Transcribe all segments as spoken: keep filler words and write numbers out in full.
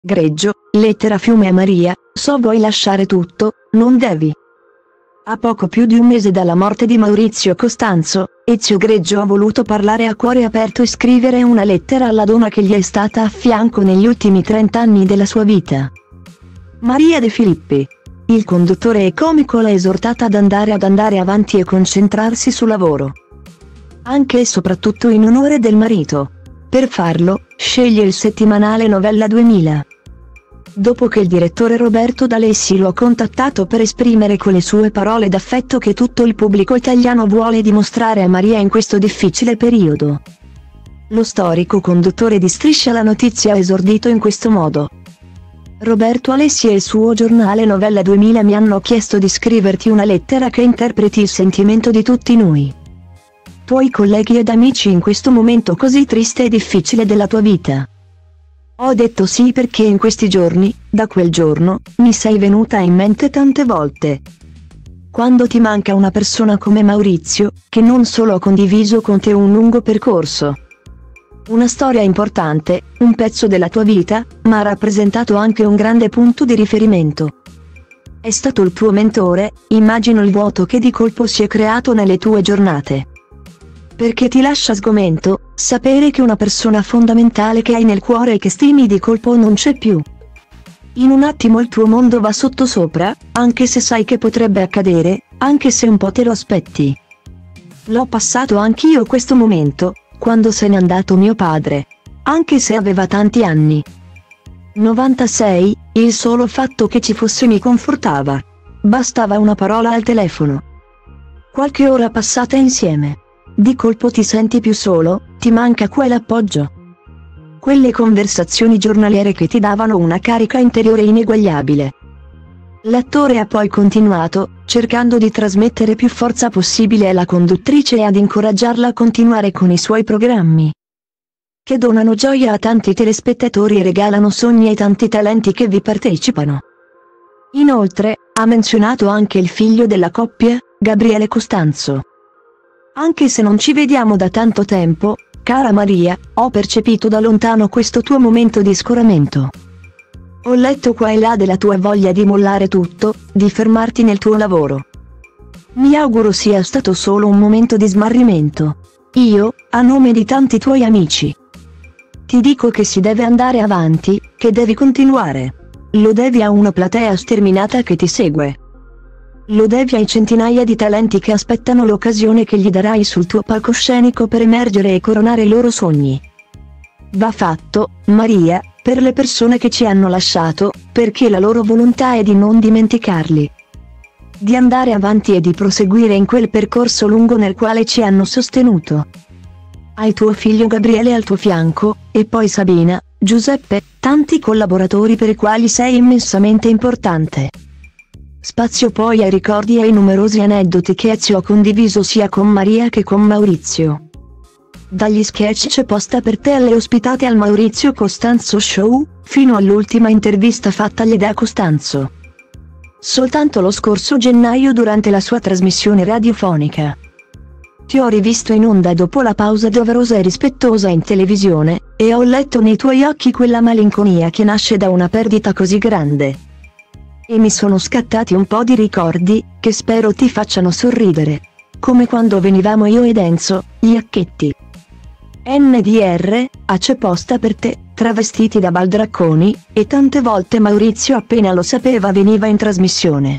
Greggio, lettera Fiume a Maria, so vuoi lasciare tutto, non devi. A poco più di un mese dalla morte di Maurizio Costanzo, Ezio Greggio ha voluto parlare a cuore aperto e scrivere una lettera alla donna che gli è stata a fianco negli ultimi trent'anni della sua vita. Maria De Filippi. Il conduttore e comico l'ha esortata ad andare ad andare avanti e concentrarsi sul lavoro. Anche e soprattutto in onore del marito. Per farlo, sceglie il settimanale Novella duemila. Dopo che il direttore Roberto D'Alessi lo ha contattato per esprimere con le sue parole d'affetto che tutto il pubblico italiano vuole dimostrare a Maria in questo difficile periodo. Lo storico conduttore di Striscia la Notizia ha esordito in questo modo. Roberto Alessi e il suo giornale Novella duemila mi hanno chiesto di scriverti una lettera che interpreti il sentimento di tutti noi, tuoi colleghi ed amici in questo momento così triste e difficile della tua vita. Ho detto sì perché in questi giorni, da quel giorno, mi sei venuta in mente tante volte. Quando ti manca una persona come Maurizio, che non solo ha condiviso con te un lungo percorso, una storia importante, un pezzo della tua vita, ma ha rappresentato anche un grande punto di riferimento. È stato il tuo mentore, immagino il vuoto che di colpo si è creato nelle tue giornate. Perché ti lascia sgomento, sapere che una persona fondamentale che hai nel cuore e che stimi di colpo non c'è più. In un attimo il tuo mondo va sottosopra, anche se sai che potrebbe accadere, anche se un po' te lo aspetti. L'ho passato anch'io questo momento, quando se n'è andato mio padre. Anche se aveva tanti anni. novantasei, il solo fatto che ci fosse mi confortava. Bastava una parola al telefono. Qualche ora passata insieme. Di colpo ti senti più solo, ti manca quell'appoggio. Quelle conversazioni giornaliere che ti davano una carica interiore ineguagliabile. L'attore ha poi continuato, cercando di trasmettere più forza possibile alla conduttrice e ad incoraggiarla a continuare con i suoi programmi, che donano gioia a tanti telespettatori e regalano sogni ai tanti talenti che vi partecipano. Inoltre, ha menzionato anche il figlio della coppia, Gabriele Costanzo. Anche se non ci vediamo da tanto tempo, cara Maria, ho percepito da lontano questo tuo momento di scoramento. Ho letto qua e là della tua voglia di mollare tutto, di fermarti nel tuo lavoro. Mi auguro sia stato solo un momento di smarrimento. Io, a nome di tanti tuoi amici, ti dico che si deve andare avanti, che devi continuare. Lo devi a una platea sterminata che ti segue. Lo devi ai centinaia di talenti che aspettano l'occasione che gli darai sul tuo palcoscenico per emergere e coronare i loro sogni. Va fatto, Maria, per le persone che ci hanno lasciato, perché la loro volontà è di non dimenticarli. Di andare avanti e di proseguire in quel percorso lungo nel quale ci hanno sostenuto. Hai tuo figlio Gabriele al tuo fianco, e poi Sabina, Giuseppe, tanti collaboratori per i quali sei immensamente importante. Spazio poi ai ricordi e ai numerosi aneddoti che Ezio ha condiviso sia con Maria che con Maurizio. Dagli sketch posta per te alle ospitate al Maurizio Costanzo Show, fino all'ultima intervista fattagli da Costanzo. Soltanto lo scorso gennaio durante la sua trasmissione radiofonica. Ti ho rivisto in onda dopo la pausa doverosa e rispettosa in televisione, e ho letto nei tuoi occhi quella malinconia che nasce da una perdita così grande. E mi sono scattati un po' di ricordi, che spero ti facciano sorridere. Come quando venivamo io ed Enzo, gli Acchetti. N D R, a C'è posta per te, travestiti da baldracconi, e tante volte Maurizio appena lo sapeva veniva in trasmissione.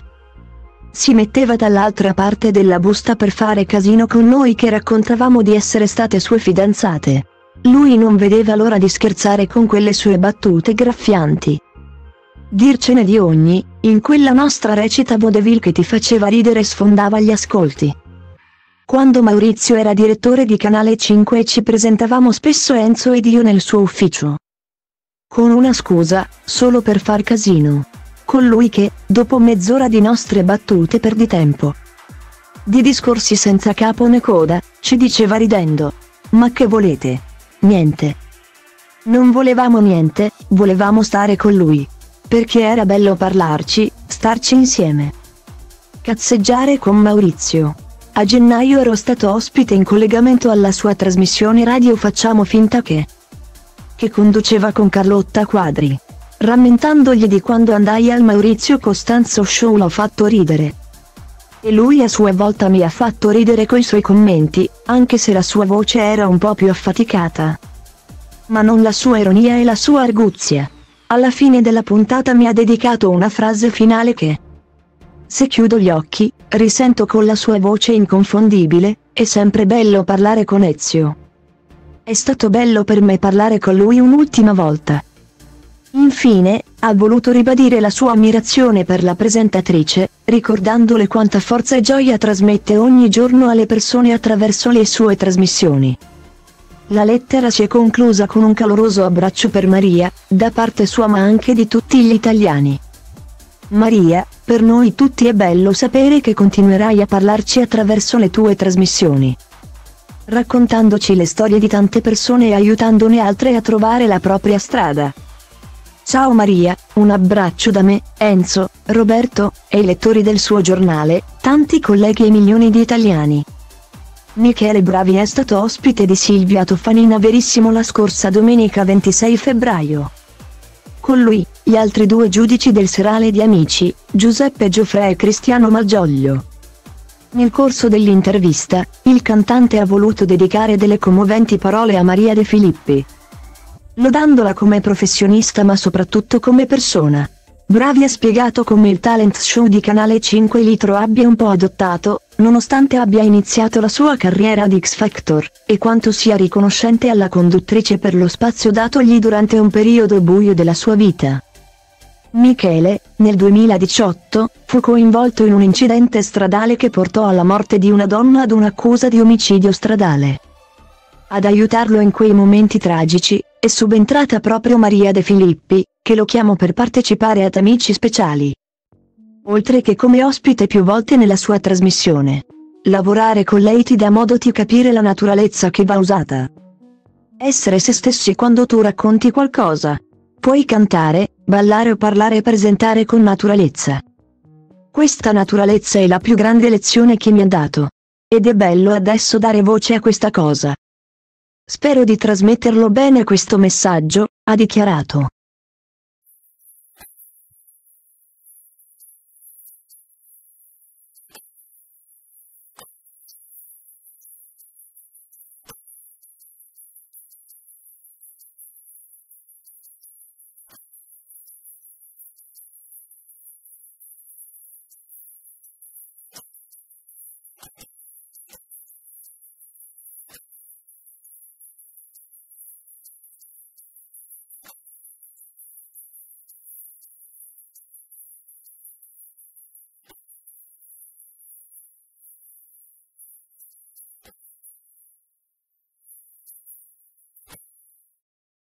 Si metteva dall'altra parte della busta per fare casino con noi che raccontavamo di essere state sue fidanzate. Lui non vedeva l'ora di scherzare con quelle sue battute graffianti. Dircene di ogni, in quella nostra recita vaudeville che ti faceva ridere e sfondava gli ascolti. Quando Maurizio era direttore di Canale cinque e ci presentavamo spesso Enzo ed io nel suo ufficio. Con una scusa, solo per far casino. Con lui che, dopo mezz'ora di nostre battute perditempo, di discorsi senza capo né coda, ci diceva ridendo: ma che volete? Niente. Non volevamo niente, volevamo stare con lui. Perché era bello parlarci, starci insieme. Cazzeggiare con Maurizio. A gennaio ero stato ospite in collegamento alla sua trasmissione radio Facciamo finta che, che conduceva con Carlotta Quadri. rammentandogli di quando andai al Maurizio Costanzo Show l'ho fatto ridere. E lui a sua volta mi ha fatto ridere coi suoi commenti, anche se la sua voce era un po' più affaticata. Ma non la sua ironia e la sua arguzia. Alla fine della puntata mi ha dedicato una frase finale che, se chiudo gli occhi, risento con la sua voce inconfondibile: è sempre bello parlare con Ezio. È stato bello per me parlare con lui un'ultima volta. Infine, ha voluto ribadire la sua ammirazione per la presentatrice, ricordandole quanta forza e gioia trasmette ogni giorno alle persone attraverso le sue trasmissioni. La lettera si è conclusa con un caloroso abbraccio per Maria, da parte sua ma anche di tutti gli italiani. Maria, per noi tutti è bello sapere che continuerai a parlarci attraverso le tue trasmissioni, raccontandoci le storie di tante persone e aiutandone altre a trovare la propria strada. Ciao Maria, un abbraccio da me, Enzo, Roberto, e i lettori del suo giornale, tanti colleghi e milioni di italiani. Michele Bravi è stato ospite di Silvia Toffanin a Verissimo la scorsa domenica ventisei febbraio. Con lui, gli altri due giudici del serale di Amici, Giuseppe Gioffre e Cristiano Malgioglio. Nel corso dell'intervista, il cantante ha voluto dedicare delle commoventi parole a Maria De Filippi, lodandola come professionista ma soprattutto come persona. Bravi ha spiegato come il talent show di Canale cinque Litro abbia un po' adottato, nonostante abbia iniziato la sua carriera ad X Factor, e quanto sia riconoscente alla conduttrice per lo spazio datogli durante un periodo buio della sua vita. Michele, nel duemiladiciotto, fu coinvolto in un incidente stradale che portò alla morte di una donna ad un'accusa di omicidio stradale. Ad aiutarlo in quei momenti tragici, è subentrata proprio Maria De Filippi, che lo chiamò per partecipare ad Amici Speciali, oltre che come ospite più volte nella sua trasmissione. Lavorare con lei ti dà modo di capire la naturalezza che va usata. Essere se stessi quando tu racconti qualcosa. Puoi cantare, ballare o parlare e presentare con naturalezza. Questa naturalezza è la più grande lezione che mi ha dato. Ed è bello adesso dare voce a questa cosa. Spero di trasmetterlo bene questo messaggio, ha dichiarato.